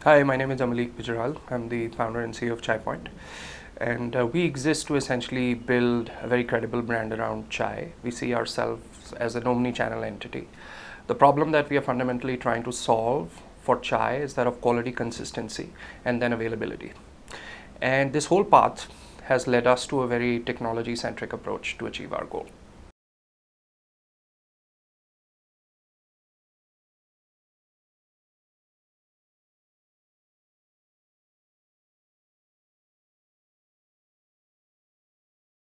Hi, my name is Amuleek Singh. I'm the founder and CEO of Chai Point. And we exist to essentially build a very credible brand around chai. We see ourselves as an omni-channel entity. The problem that we are fundamentally trying to solve for chai is that of quality, consistency, and then availability. And this whole path has led us to a very technology-centric approach to achieve our goal.